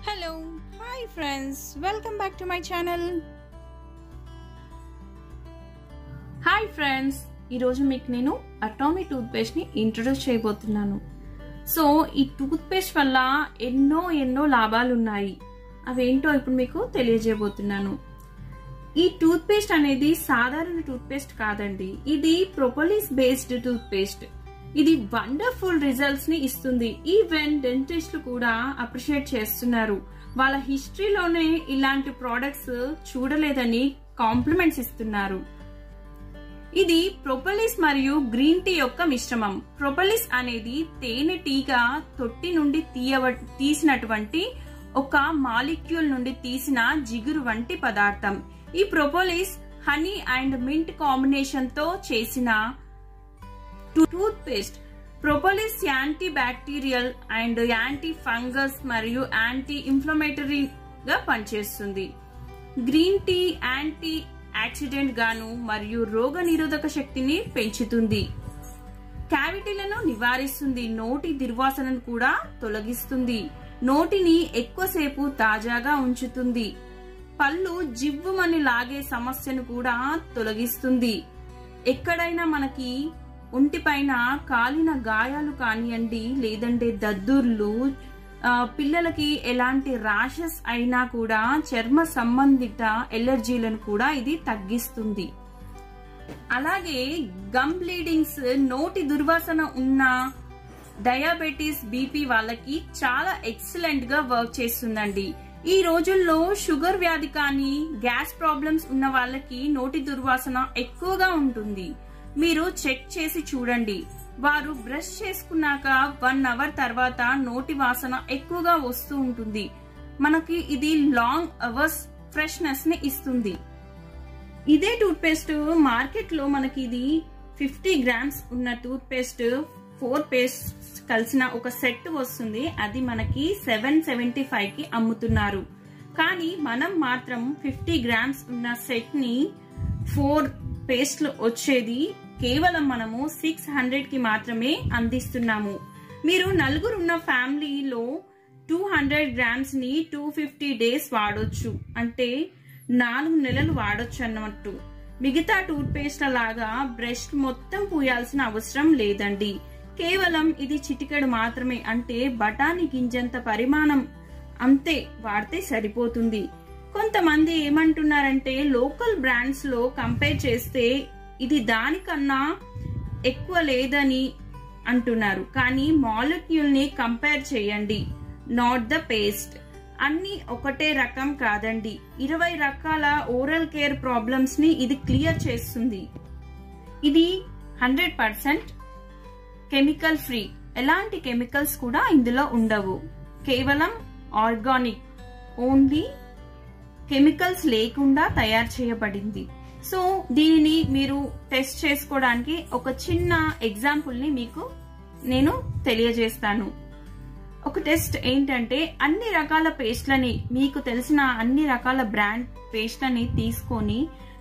Hello, hi friends, welcome back to my channel. Hi friends, ఈ రోజు మీకు నేను అటామిక్ టూత్ పేస్ట్ ని ఇంట్రొడ్యూస్ చేయబోతున్నాను. సో ఈ టూత్ పేస్ట్ వల్ల ఎన్నో లాభాలు ఉన్నాయి. అవేంటో ఇప్పుడు మీకు తెలియజేయబోతున్నాను. ఈ టూత్ పేస్ట్ అనేది సాధారణ టూత్ పేస్ట్ కాదండి. ఇది ప్రొపోలిస్ బేస్డ్ టూత్ పేస్ట్. ఇది వండర్ఫుల్ రిజల్ట్స్ ని ఇస్తుంది. ఈవెన్ డెంటిస్టులు కూడా అప్రిషియేట్ చేస్తున్నారు. వాళ్ళ హిస్టరీలోనే ఇలాంటి ప్రొడక్ట్స్ చూడలేదని కాంప్లిమెంట్స్ ఇస్తున్నారు. ఇది ప్రొపోలిస్ మరియు గ్రీన్ టీ యొక్క మిశ్రమం. ప్రొపోలిస్ అనేది తేనెటీగ తొట్టి నుండి తీసినటువంటి ఒక మాలిక్యూల్ నుండి తీసిన జిగురు వంటి పదార్థం. ఈ propolis honey and mint combination తో చేసిన toothpaste. Propolis antibacterial and anti fungus మరియు యాంటీ ఇన్ఫ్లమేటరీగా పనిచేస్తుంది. గ్రీన్ టీ యాంటీ ఆక్సిడెంట్ గాను మరియు రోగ నిరోధక శక్తిని పెంచుతుంది. క్యావిటీలను నివారిస్తుంది. నోటి దుర్వాసనను కూడా తొలగిస్తుంది. నోటిని ఎక్కువసేపు తాజాగా ఉంచుతుంది. పళ్ళు జివ్వుమని లాగే సమస్యను కూడా తొలగిస్తుంది. ఎక్కడైనా మనకి ఒంటిపైన కాలిన గాయాలు కానివ్వండి, లేదంటే దద్దుర్లు, పిల్లలకి ఎలాంటి ర్యాషెస్ అయినా కూడా చర్మ సంబంధిత ఎలర్జీలను కూడా ఇది తగ్గిస్తుంది. అలాగే గమ్ బ్లీడింగ్స్, నోటి దుర్వాసన ఉన్న డయాబెటీస్, బీపీ వాళ్ళకి చాలా ఎక్సలెంట్ గా వర్క్ చేస్తుందండి. ఈ రోజుల్లో షుగర్ వ్యాధి కానీ గ్యాస్ ప్రాబ్లమ్స్ ఉన్న వాళ్ళకి నోటి దుర్వాసన ఎక్కువగా ఉంటుంది. మీరు చెక్ చేసి చూడండి. వారు బ్రష్ చేసుకున్నాక 1 అవర్ తర్వాత నోటి వాసన ఎక్కువగా వస్తూ ఉంటుంది. మనకి ఇది లాంగ్ అవర్స్ ఫ్రెష్నెస్ ని ఇస్తుంది. ఇదే టూత్ పేస్ట్ మార్కెట్ లో మనకి ఇది 50 గ్రామ్స్ ఉన్న టూత్ పేస్ట్ 4 పేస్ట్ కలిసిన ఒక సెట్ వస్తుంది. అది మనకి 775 కి అమ్ముతున్నారు. కానీ మనం మాత్రం 50 గ్రామ్స్ ఉన్న సెట్ ని 4 పేస్ట్లు వచ్చేది కేవలం మనము 600 కి మాత్రమే అందిస్తున్నాము. మీరు నలుగురున్న ఫ్యామిలీలో 200 గ్రామ్స్ ని 250 డేస్ వాడొచ్చు. అంటే 4 నెలలు వాడొచ్చు అన్నట్టు. మిగతా టూత్ పేస్ట్ లాగా బ్రష్ మొత్తం పూయాల్సిన అవసరం లేదండి. కేవలం ఇది చిటికెడు మాత్రమే, అంటే బఠానీ గింజంత పరిమాణం అంతే వాడితే సరిపోతుంది. కొంతమంది ఏమంటున్నారంటే లోకల్ బ్రాండ్స్ లో కంపేర్ చేస్తే ఇది దానికన్నా ఎక్కువ లేదని అంటున్నారు. కానీ మాలిక్యూల్ ని కంపేర్ చేయండి, నాట్ ద పేస్ట్. అన్ని ఒకటే రకం కాదండి. 20 రకాల ఓరల్ కేర్ ప్రాబ్లమ్స్ ని ఇది క్లియర్ చేస్తుంది. ఇది 100% కెమికల్ ఫ్రీ. ఎలాంటి కెమికల్స్ కూడా ఇందులో ఉండవు. కేవలం ఆర్గానిక్, ఓన్లీ కెమికల్స్ లేకుండా తయారు చేయబడింది. సో దీనిని మీరు టెస్ట్ చేసుకోవడానికి ఒక చిన్న ఎగ్జాంపుల్ ని మీకు నేను తెలియజేస్తాను. ఒక టెస్ట్ ఏంటంటే, అన్ని రకాల పేస్ట్లని, మీకు తెలిసిన అన్ని రకాల బ్రాండ్ పేస్ట్లని తీసుకొని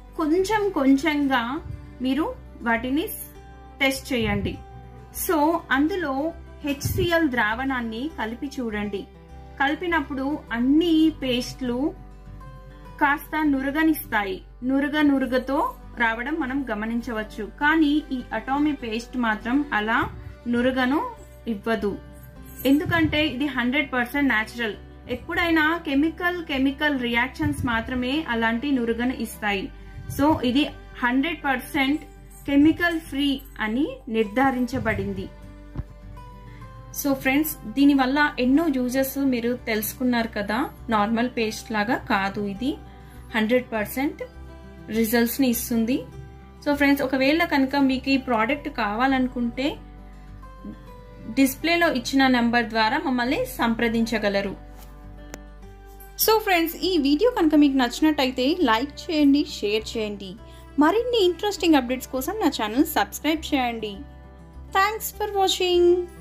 కొంచెంగా మీరు వాటిని టెస్ట్ చేయండి. సో అందులో HCl ద్రావణాన్ని కలిపి చూడండి. కలిపినప్పుడు అన్ని పేస్ట్లు కాస్త నురగనిస్తాయి. నురగతో రావడం మనం గమనించవచ్చు. కానీ ఈ అటామిక్ పేస్ట్ మాత్రం అలా నురగను ఇవ్వదు. ఎందుకంటే ఇది 100% న్యాచురల్. ఎప్పుడైనా కెమికల్ రియాక్షన్స్ మాత్రమే అలాంటి నురగను ఇస్తాయి. సో ఇది 100% కెమికల్ ఫ్రీ అని నిర్ధారించబడింది. సో ఫ్రెండ్స్, దీనివల్ల ఎన్నో యూజెస్ మీరు తెలుసుకున్నారు కదా. నార్మల్ పేస్ట్ లాగా కాదు, ఇది 100% రిజల్ట్స్ ని ఇస్తుంది. సో ఫ్రెండ్స్, ఒకవేళ కనుక మీకు ఈ ప్రోడక్ట్ కావాలనుకుంటే డిస్ప్లేలో ఇచ్చిన నెంబర్ ద్వారా మమ్మల్ని సంప్రదించగలరు. సో ఫ్రెండ్స్, ఈ వీడియో కనుక మీకు నచ్చినట్టయితే లైక్ చేయండి, షేర్ చేయండి. మరిన్ని ఇంట్రెస్టింగ్ అప్డేట్స్ కోసం నా ఛానల్ సబ్స్క్రైబ్ చేయండి. Thanks for watching.